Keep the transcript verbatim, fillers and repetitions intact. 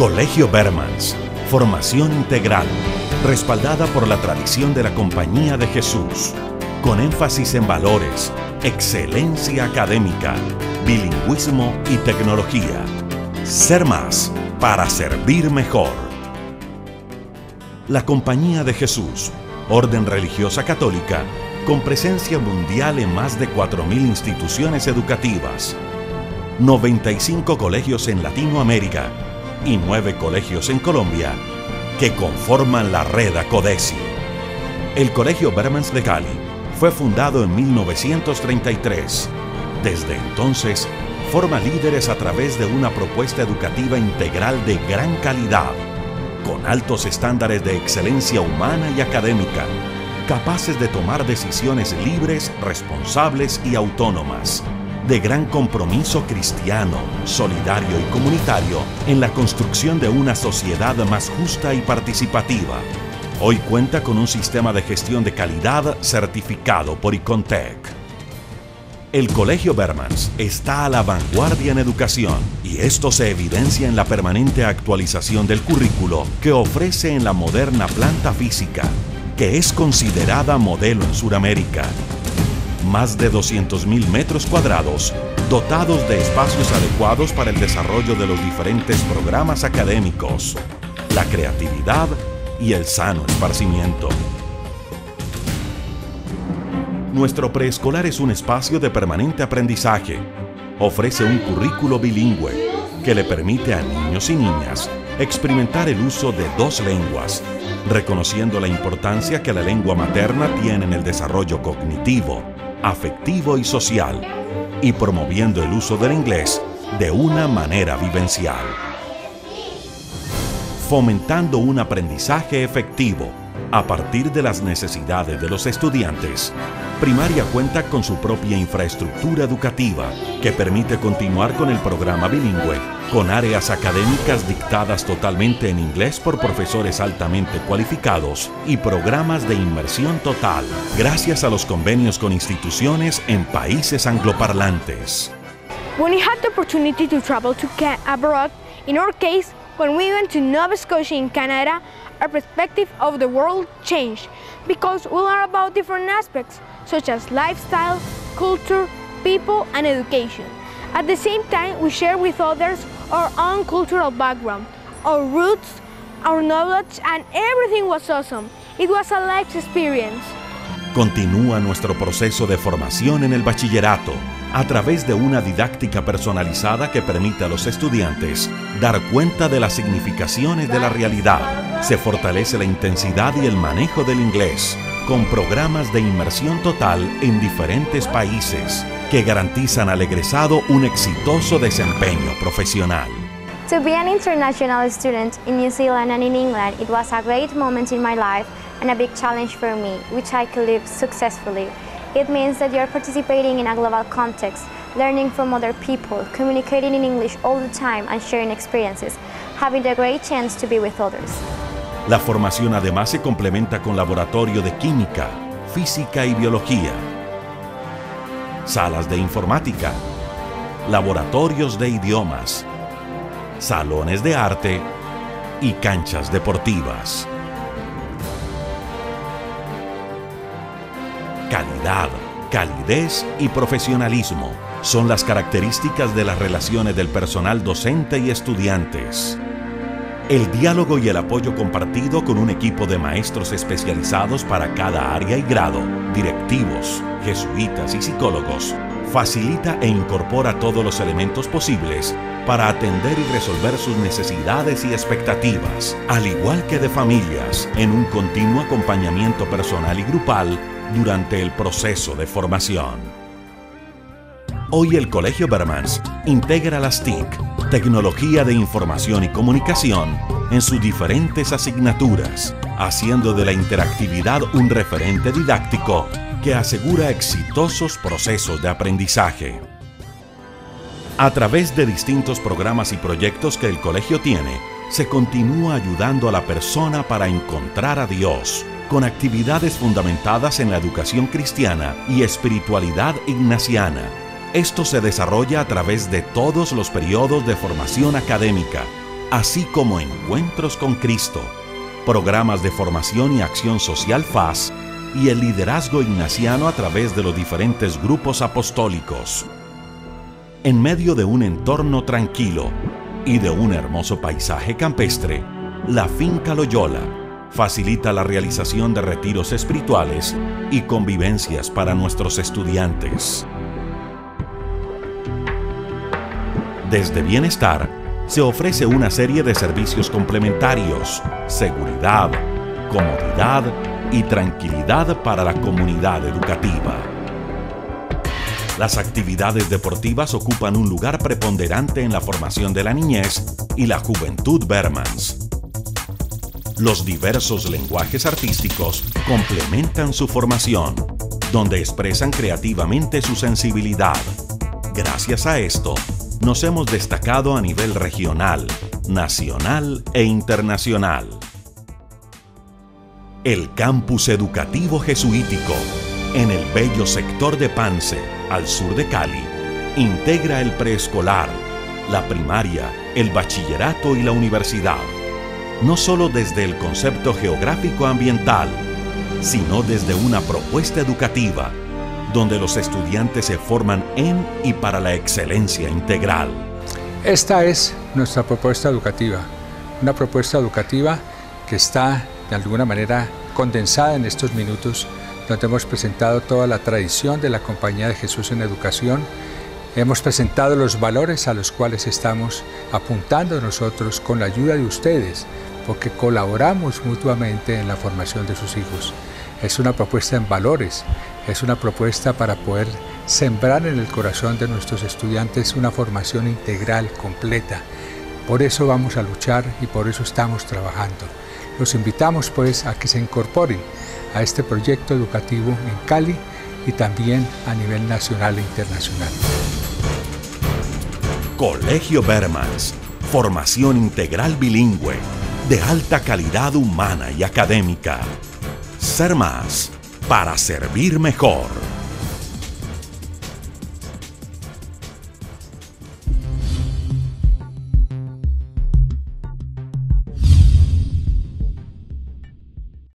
Colegio Bermans, formación integral, respaldada por la tradición de la Compañía de Jesús, con énfasis en valores, excelencia académica, bilingüismo y tecnología. Ser más para servir mejor. La Compañía de Jesús, orden religiosa católica, con presencia mundial en más de cuatro mil instituciones educativas, noventa y cinco colegios en Latinoamérica y nueve colegios en Colombia, que conforman la red Acodesi. El Colegio Bermans de Cali fue fundado en mil novecientos treinta y tres. Desde entonces, forma líderes a través de una propuesta educativa integral de gran calidad, con altos estándares de excelencia humana y académica, capaces de tomar decisiones libres, responsables y autónomas, de gran compromiso cristiano, solidario y comunitario en la construcción de una sociedad más justa y participativa. Hoy cuenta con un sistema de gestión de calidad certificado por ICONTEC. El Colegio Bermans está a la vanguardia en educación y esto se evidencia en la permanente actualización del currículo que ofrece en la moderna planta física, que es considerada modelo en Sudamérica. Más de doscientos mil metros cuadrados, dotados de espacios adecuados para el desarrollo de los diferentes programas académicos, la creatividad y el sano esparcimiento. Nuestro preescolar es un espacio de permanente aprendizaje. Ofrece un currículo bilingüe que le permite a niños y niñas experimentar el uso de dos lenguas, reconociendo la importancia que la lengua materna tiene en el desarrollo cognitivo, afectivo y social, y promoviendo el uso del inglés de una manera vivencial. Fomentando un aprendizaje efectivo a partir de las necesidades de los estudiantes, Primaria cuenta con su propia infraestructura educativa que permite continuar con el programa bilingüe, con áreas académicas dictadas totalmente en inglés por profesores altamente cualificados y programas de inmersión total, gracias a los convenios con instituciones en países angloparlantes. When we had the opportunity to travel to abroad, in our case, when we went to Nova Scotia in Canada, our perspective of the world changed because we learn about different aspects such as lifestyle, culture, people, and education. At the same time, we share with others our own cultural background, our roots, our knowledge, and everything was awesome. It was a life experience. Continúa nuestro proceso de formación en el bachillerato a través de una didáctica personalizada que permite a los estudiantes dar cuenta de las significaciones de la realidad. Se fortalece la intensidad y el manejo del inglés con programas de inmersión total en diferentes países que garantizan al egresado un exitoso desempeño profesional. To be an international student in New Zealand and in England, it was a great moment in my life and a big challenge for me, which I could live successfully. It means that you're participating in a global context, learning from other people, communicating in English all the time and sharing experiences, having the great chance to be with others. La formación además se complementa con laboratorio de química, física y biología, salas de informática, laboratorios de idiomas, salones de arte y canchas deportivas. Calidad, calidez y profesionalismo son las características de las relaciones del personal docente y estudiantes. El diálogo y el apoyo compartido con un equipo de maestros especializados para cada área y grado, directivos, jesuitas y psicólogos, facilita e incorpora todos los elementos posibles para atender y resolver sus necesidades y expectativas, al igual que de familias, en un continuo acompañamiento personal y grupal durante el proceso de formación. Hoy el Colegio Bermans integra las T I C, Tecnología de Información y Comunicación, en sus diferentes asignaturas, haciendo de la interactividad un referente didáctico que asegura exitosos procesos de aprendizaje. A través de distintos programas y proyectos que el colegio tiene, se continúa ayudando a la persona para encontrar a Dios, con actividades fundamentadas en la educación cristiana y espiritualidad ignaciana. Esto se desarrolla a través de todos los periodos de formación académica, así como Encuentros con Cristo, programas de formación y acción social F A S y el liderazgo ignaciano a través de los diferentes grupos apostólicos. En medio de un entorno tranquilo y de un hermoso paisaje campestre, la Finca Loyola facilita la realización de retiros espirituales y convivencias para nuestros estudiantes. Desde Bienestar se ofrece una serie de servicios complementarios, seguridad, comodidad y tranquilidad para la comunidad educativa. Las actividades deportivas ocupan un lugar preponderante en la formación de la niñez y la juventud Bermans. Los diversos lenguajes artísticos complementan su formación, donde expresan creativamente su sensibilidad. Gracias a esto, nos hemos destacado a nivel regional, nacional e internacional. El Campus Educativo Jesuítico, en el bello sector de Pance, al sur de Cali, integra el preescolar, la primaria, el bachillerato y la universidad. No solo desde el concepto geográfico ambiental, sino desde una propuesta educativa, donde los estudiantes se forman en y para la excelencia integral. Esta es nuestra propuesta educativa, una propuesta educativa que está de alguna manera condensada en estos minutos, donde hemos presentado toda la tradición de la Compañía de Jesús en Educación. Hemos presentado los valores a los cuales estamos apuntando nosotros con la ayuda de ustedes, porque colaboramos mutuamente en la formación de sus hijos. Es una propuesta en valores, es una propuesta para poder sembrar en el corazón de nuestros estudiantes una formación integral, completa. Por eso vamos a luchar y por eso estamos trabajando. Los invitamos pues a que se incorporen a este proyecto educativo en Cali y también a nivel nacional e internacional. Colegio Bermans, formación integral bilingüe, de alta calidad humana y académica. Ser más para servir mejor.